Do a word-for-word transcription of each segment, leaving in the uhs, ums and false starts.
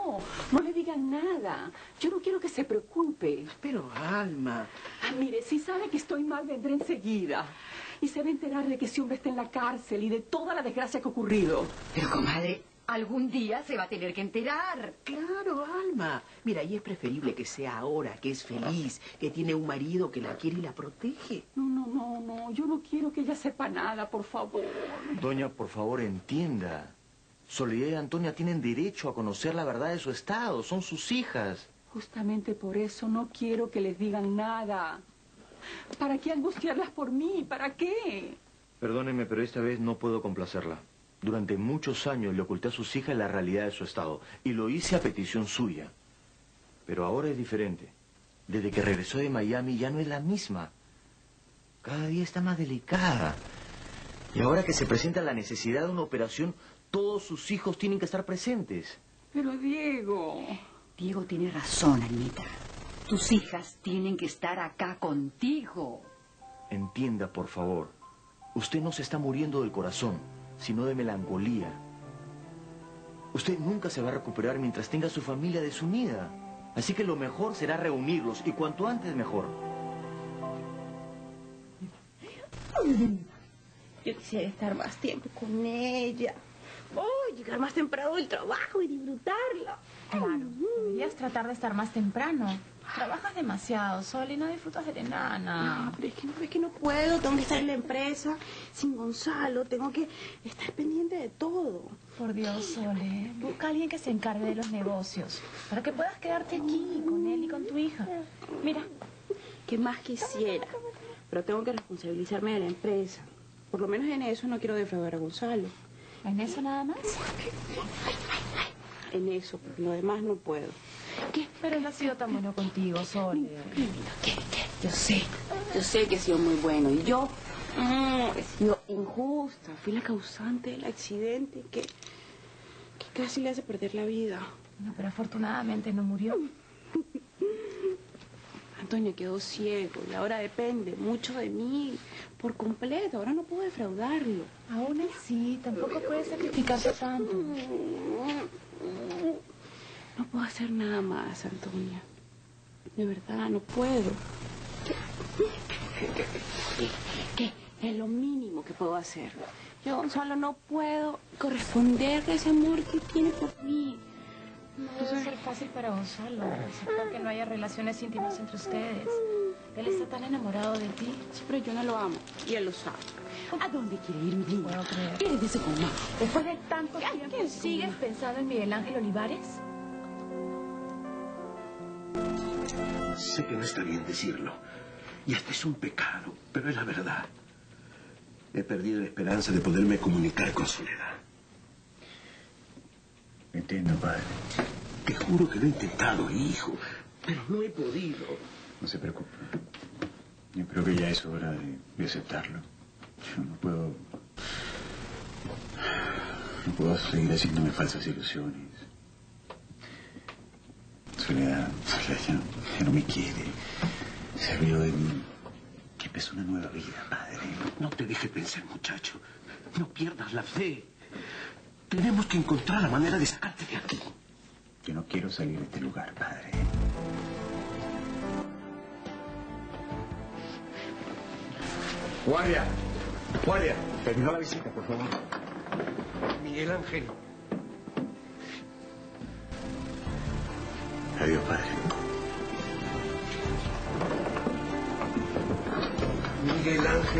no, no le digan nada. Yo no quiero que se preocupe. Pero, Alma... Ah, mire, si sabe que estoy mal, vendré enseguida. Y se va a enterar de que ese hombre está en la cárcel y de toda la desgracia que ha ocurrido. Pero, comadre, algún día se va a tener que enterar. Claro, Alma. Mira, y es preferible que sea ahora, que es feliz, que tiene un marido que la quiere y la protege. No, no, no, no. Yo no quiero que ella sepa nada, por favor. Doña, por favor, entienda. Soledad y Antonia tienen derecho a conocer la verdad de su estado. Son sus hijas. Justamente por eso no quiero que les digan nada. ¿Para qué angustiarlas por mí? ¿Para qué? Perdóneme, pero esta vez no puedo complacerla. Durante muchos años le oculté a sus hijas la realidad de su estado. Y lo hice a petición suya. Pero ahora es diferente. Desde que regresó de Miami ya no es la misma. Cada día está más delicada. Y ahora que se presenta la necesidad de una operación, todos sus hijos tienen que estar presentes. Pero Diego... Diego tiene razón, Anita. Tus hijas tienen que estar acá contigo. Entienda, por favor. Usted no se está muriendo del corazón, sino de melancolía. Usted nunca se va a recuperar mientras tenga a su familia desunida. Así que lo mejor será reunirlos, y cuanto antes mejor. Yo quisiera estar más tiempo con ella. Oh, llegar más temprano del trabajo y disfrutarla. Claro, deberías tratar de estar más temprano. Trabajas demasiado, Sol, y no disfrutas de la enana. No, pero es que no, es que no puedo. Tengo que estar en la empresa sin Gonzalo. Tengo que estar pendiente de todo. Por Dios, Sole, busca a alguien que se encargue de los negocios para que puedas quedarte aquí con él y con tu hija. Mira. ¿Qué más quisiera? Pero tengo que responsabilizarme de la empresa. Por lo menos en eso no quiero defraudar a Gonzalo. ¿En eso nada más? En eso, pero lo demás no puedo. ¿Qué? Pero él ha sido tan bueno contigo, Sole. ¿Qué? ¿Qué? Yo sé, yo sé que he sido muy bueno. Y yo mm, he sido injusta. Fui la causante del accidente que, que casi le hace perder la vida. No, pero afortunadamente no murió. Antonio quedó ciego y ahora depende mucho de mí por completo. Ahora no puedo defraudarlo. Aún así, tampoco puedes sacrificarse tanto. No puedo hacer nada más, Antonia. De verdad, no puedo. ¿Qué? ¿Qué? ¿Qué? Es lo mínimo que puedo hacer. Yo solo no puedo corresponderle a ese amor que tiene por mí. No debe ser fácil para Gonzalo aceptar que no haya relaciones íntimas entre ustedes. Él está tan enamorado de ti. Sí, pero yo no lo amo y él lo sabe. ¿A dónde quiere ir mi niña? Puedo creer. ¿Qué le dice con más? Después de tanto Ay, tiempo, ¿qué ¿sigues es? pensando en Miguel Ángel Olivares? Sé que no está bien decirlo. Y hasta es un pecado, pero es la verdad. He perdido la esperanza de poderme comunicar con Soledad. Entiendo, padre. Te juro que lo he intentado, hijo, pero no he podido. No se preocupe. Yo creo que ya es hora de, de aceptarlo. Yo no puedo... No puedo seguir haciéndome falsas ilusiones. Soledad, Soledad ya, ya no me quiere. Se rió de mí. Que empezó una nueva vida, padre. No te dejes pensar, muchacho. No pierdas la fe. Tenemos que encontrar la manera de sacarte de aquí. Yo no quiero salir de este lugar, padre. Guardia, guardia. Terminó la visita, por favor. Miguel Ángel. Adiós, padre. Miguel Ángel.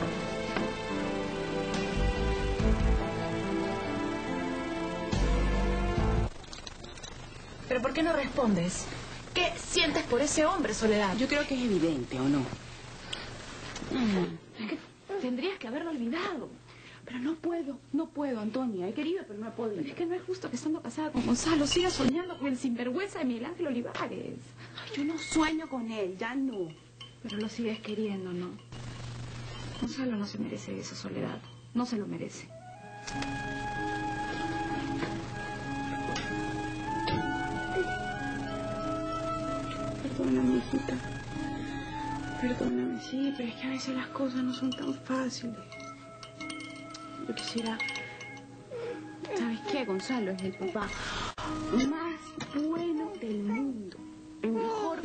¿Pero por qué no respondes? ¿Qué sientes por ese hombre, Soledad? Yo creo que es evidente, ¿o no? Mm. Es que tendrías que haberlo olvidado. Pero no puedo, no puedo, Antonia. He querido, pero no he podido. Es que no es justo que estando casada con Gonzalo sigas soñando con el sinvergüenza de Miguel Ángel Olivares. Ay, yo no sueño con él, ya no. Pero lo sigues queriendo, ¿no? Gonzalo no se merece esa Soledad. No se lo merece. Perdóname, hijita. Perdóname, sí, pero es que a veces las cosas no son tan fáciles. Yo quisiera... ¿Sabes qué? Gonzalo es el papá más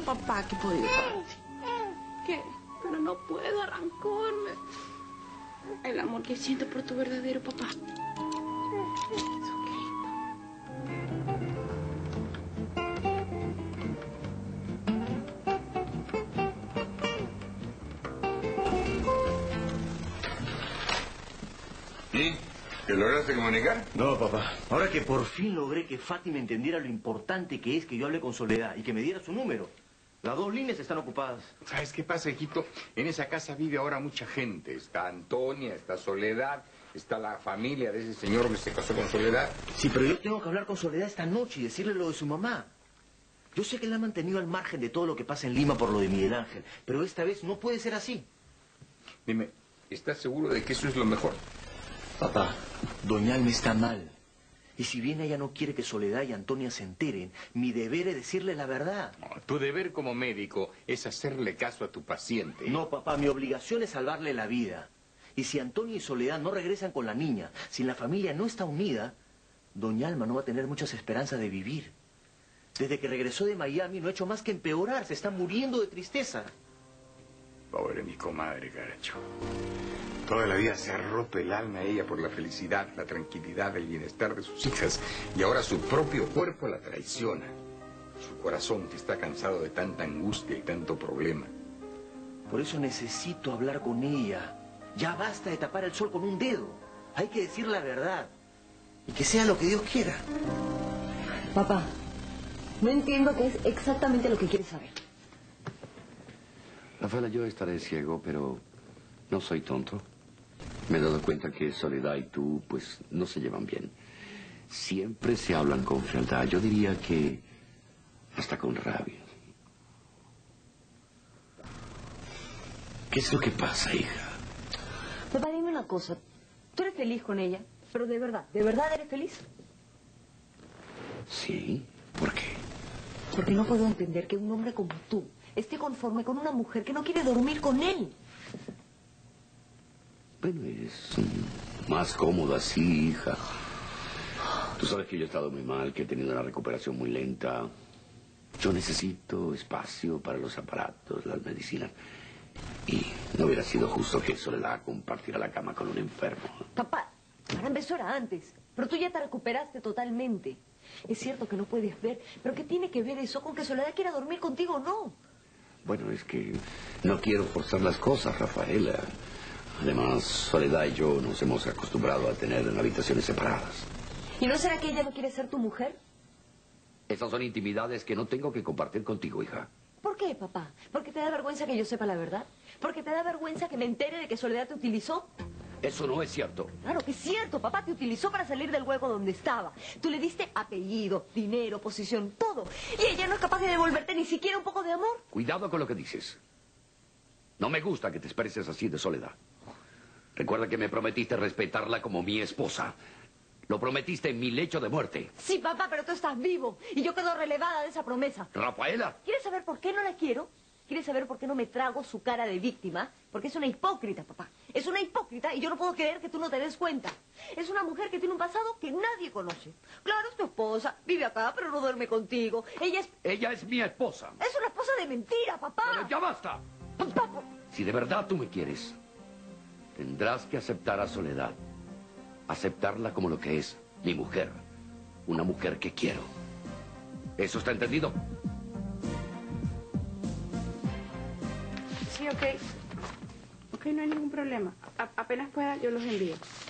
papá que he podido darte. ¿Qué? Pero no puedo arrancarme. El amor que siento por tu verdadero papá. Es ok. ¿Y? ¿Te lograste comunicar? No, papá. Ahora que por fin logré que Fátima entendiera lo importante que es que yo hable con Soledad y que me diera su número. Las dos líneas están ocupadas. ¿Sabes qué pasa, hijito? En esa casa vive ahora mucha gente. Está Antonia, está Soledad, está la familia de ese señor que se casó con Soledad. Sí, pero yo tengo que hablar con Soledad esta noche y decirle lo de su mamá. Yo sé que la ha mantenido al margen de todo lo que pasa en Lima por lo de Miguel Ángel, pero esta vez no puede ser así. Dime, ¿estás seguro de que eso es lo mejor? Papá, doña Alma está mal. Y si bien ella no quiere que Soledad y Antonia se enteren, mi deber es decirle la verdad. No, tu deber como médico es hacerle caso a tu paciente. No, papá, mi obligación es salvarle la vida. Y si Antonia y Soledad no regresan con la niña, si la familia no está unida, doña Alma no va a tener muchas esperanzas de vivir. Desde que regresó de Miami no ha hecho más que empeorar, se está muriendo de tristeza. Pobre mi comadre, caracho. Toda la vida se ha roto el alma a ella por la felicidad, la tranquilidad, el bienestar de sus hijas. Y ahora su propio cuerpo la traiciona. Su corazón que está cansado de tanta angustia y tanto problema. Por eso necesito hablar con ella. Ya basta de tapar el sol con un dedo. Hay que decir la verdad. Y que sea lo que Dios quiera. Papá, no entiendo qué es exactamente lo que quieres saber. Rafaela, yo estaré ciego, pero no soy tonto. Me he dado cuenta que Soledad y tú, pues, no se llevan bien. Siempre se hablan con frialdad. Yo diría que hasta con rabia. ¿Qué es lo que pasa, hija? Papá, dime una cosa. Tú eres feliz con ella, pero de verdad, ¿de verdad eres feliz? Sí. ¿Por qué? Porque no puedo entender que un hombre como tú esté conforme con una mujer que no quiere dormir con él. Bueno, es mm, más cómodo así, hija. Tú sabes que yo he estado muy mal, que he tenido una recuperación muy lenta. Yo necesito espacio para los aparatos, las medicinas. Y no hubiera sido justo que Soledad compartiera la cama con un enfermo. Papá, para empezar era antes, pero tú ya te recuperaste totalmente. Es cierto que no puedes ver, pero ¿qué tiene que ver eso con que Soledad quiera dormir contigo o no? Bueno, es que no quiero forzar las cosas, Rafaela. Además, Soledad y yo nos hemos acostumbrado a tener habitaciones separadas. ¿Y no será que ella no quiere ser tu mujer? Esas son intimidades que no tengo que compartir contigo, hija. ¿Por qué, papá? ¿Porque te da vergüenza que yo sepa la verdad? ¿Porque te da vergüenza que me entere de que Soledad te utilizó? Eso no es cierto. Claro que es cierto, papá. Te utilizó para salir del hueco donde estaba. Tú le diste apellido, dinero, posición, todo. Y ella no es capaz de devolverte ni siquiera un poco de amor. Cuidado con lo que dices. No me gusta que te expreses así de Soledad. Recuerda que me prometiste respetarla como mi esposa. Lo prometiste en mi lecho de muerte. Sí, papá, pero tú estás vivo. Y yo quedo relevada de esa promesa. Rafaela. ¿Quieres saber por qué no la quiero? ¿Quieres saber por qué no me trago su cara de víctima? Porque es una hipócrita, papá. Es una hipócrita y yo no puedo creer que tú no te des cuenta. Es una mujer que tiene un pasado que nadie conoce. Claro, es tu esposa. Vive acá, pero no duerme contigo. Ella es... Ella es mi esposa. Es una esposa de mentira, papá. Pero ya basta. Papá. Si de verdad tú me quieres, tendrás que aceptar a Soledad. Aceptarla como lo que es, mi mujer. Una mujer que quiero. ¿Eso está entendido? Sí, ok. Ok, no hay ningún problema. A- apenas pueda, yo los envío.